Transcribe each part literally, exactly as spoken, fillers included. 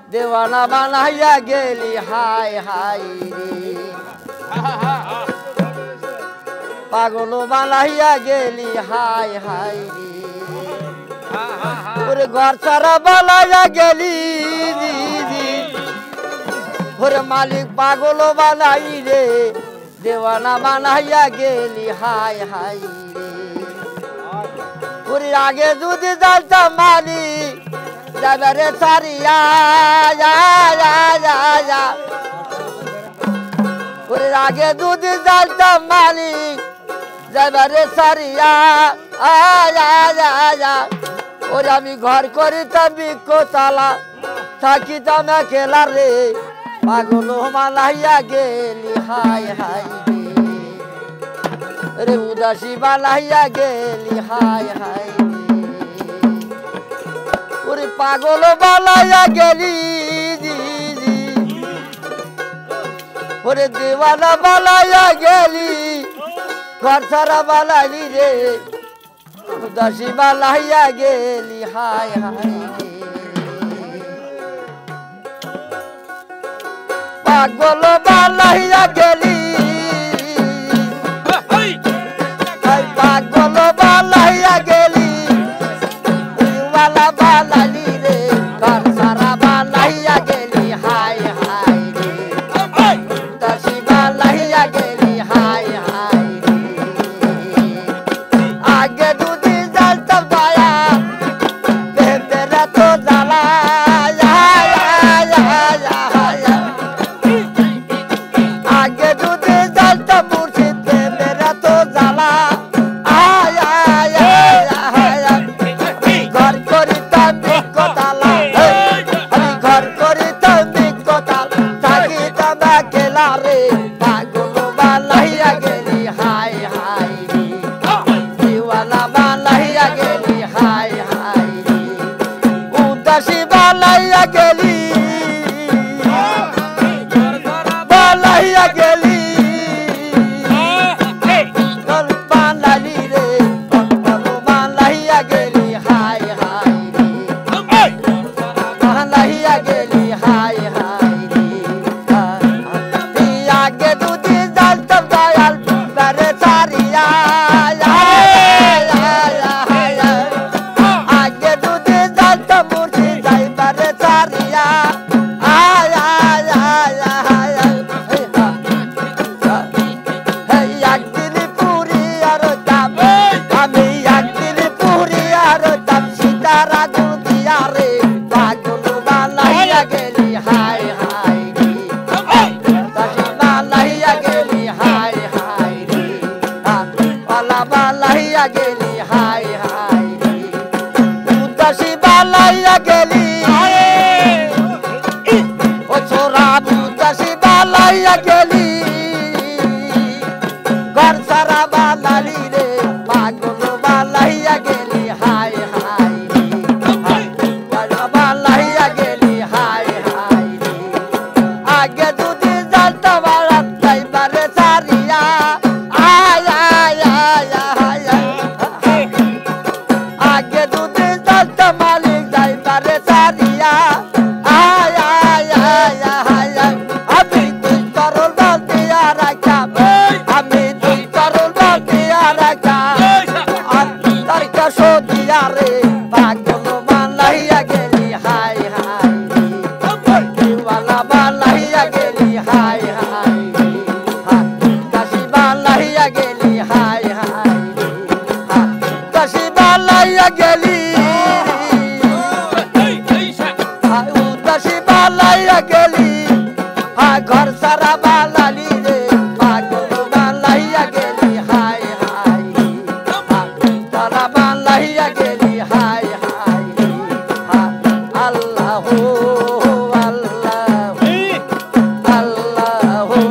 দেওয়ানা বানাইয়া গেলি হাই হাই রে পাগল বানাইয়া গেলি হাই হাই রে ওরে ঘর ছাড়া বানাইয়া গেলি ওরে মালিক পাগল বানাই রে দেওয়ানা বানাইয়া গেলি হাই হাই রে ওরে আগে যদি জানতাম মালিক যাবে সারিয়া ওরে আগে যদি জানতাম মালিক যাবে সারিয়া ওরে আমি ঘর করিতাম বিক্ষ তালা থাকিতাম খেলা রে পাগল মালাইয়া গেলি হাই হাই রে উদাসী বালাইয়া গেলি হাই হাই ওরে পাগল বালাইয়া গেলি ওরে দেওয়ানা বালাইয়া গেলি ঘর ছাড়া বালাইলি রে উদাসী বালাইয়া গেলি হাই হাই পাগল বালাইয়া গেলি পাগল বালাইয়া গেলি বালালি রে ঘর সারা বালাইয়া গেলি হাই হাই রে দাসী বালাইয়া গেলি হাই হাই রে আগে দুদি জানতাম দয়া বেবেরা তো জ্বালা আগে দুদি জানতাম মুর্শিদ বেবেরা তো জ্বালা ঘর করিতাম বিক্ষ তালা আমি ঘর করিতাম বিক্ষ তালা থাকিতাম খেলা রে পাগল বালাইয়া গেলি হাই হাই রে দিওয়ানা বালাইয়া গেলি হাই হাই রে উদাসী বালাইয়া গেলি বালাইয়া গেলি বালালি রে পাগল বালাইয়া গেলি হাই হাই রে বালাইয়া গেলি হাই হাই রে আগে দুদি জানতাম দয়াল বারে সারিয়া আগে দুদি জানতাম মুর্শিদ যাইবারে সারিয়া একদিন পুরি আর দাম আমি একদিন পুরি আর দাম সীতারা দুদিয়া রে পাগল বালাইয়া গেলি হাই হাই রে দাসী বালাইয়া গেলি হাই হাই রে পালা বালাইয়া গেলি হাই হাই রে উদাসী বালাইয়া গেলি ও ছোরা উদাসী বালাইয়া গেলি ঘর সারা বালালি রে পাগল বালাইয়া গেলি হাই হাই রে বালাইয়া গেলি হাই হাই রে আগে দুদি জানতাম যাইবারে সারিয়া আগে দুদি জানতাম মালিক যাইবারে সারিয়া আমি তুই তরল বালতিয়া রাখা আমি তুই তরল বালতিয়া রাখা তার কাছো দিয়া রে পাগল বালাইয়া গেলি হাই হাই দিওয়ানা বালাইয়া গেলি হাই হাই দাসী বালাইয়া গেলি হাই হাই দাসী বালাইয়া গেলি উদাসী বালাইয়া গেলি ঘর সারা বালালি রে পাগল বালাইয়া গেলি হাই হাই তারা বালাইয়া গেলি হাই হাই আল্লাহ আল্লাহ আল্লাহ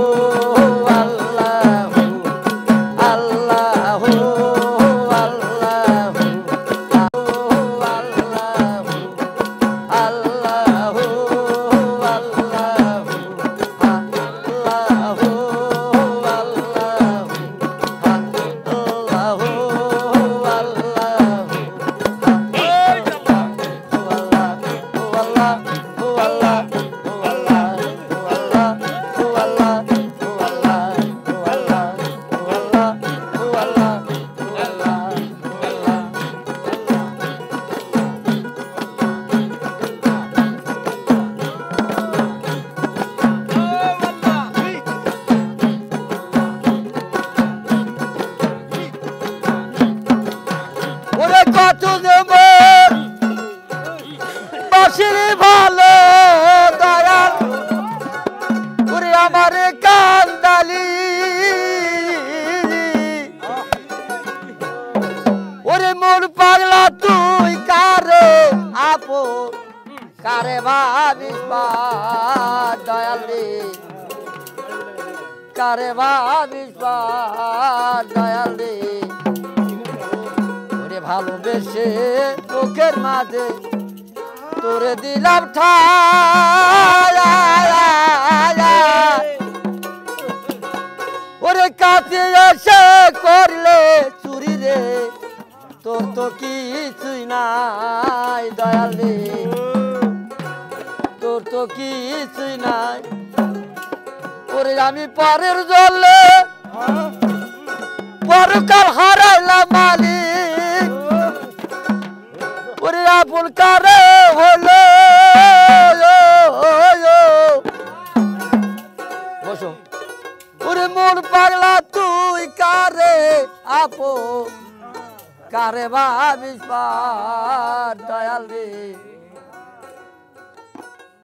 আল্লাহ Allah বাসির ভালো দয়াল ওরে আমার কান্দালি ওরে মোর পাগলা তুই কারে আপো কারে ভাবিস দয়াল রে কারে ভাবিস দয়াল রে ওরে ভালোবেসে চোখের মাঝে তোরে দিলাম ঠায় ওরে কাছে এসে করলে চুরি রে তোর তো কিছুই নাই দয়াল রে তোর তো কিছুই নাই ওরে আমি পরের জলে পরকাল হারাইলাম মালিক ওরে আপন কারে হলো বসো ওরে মোর পাগলা তুই কারে আপো কারে ভাবিস দয়াল রে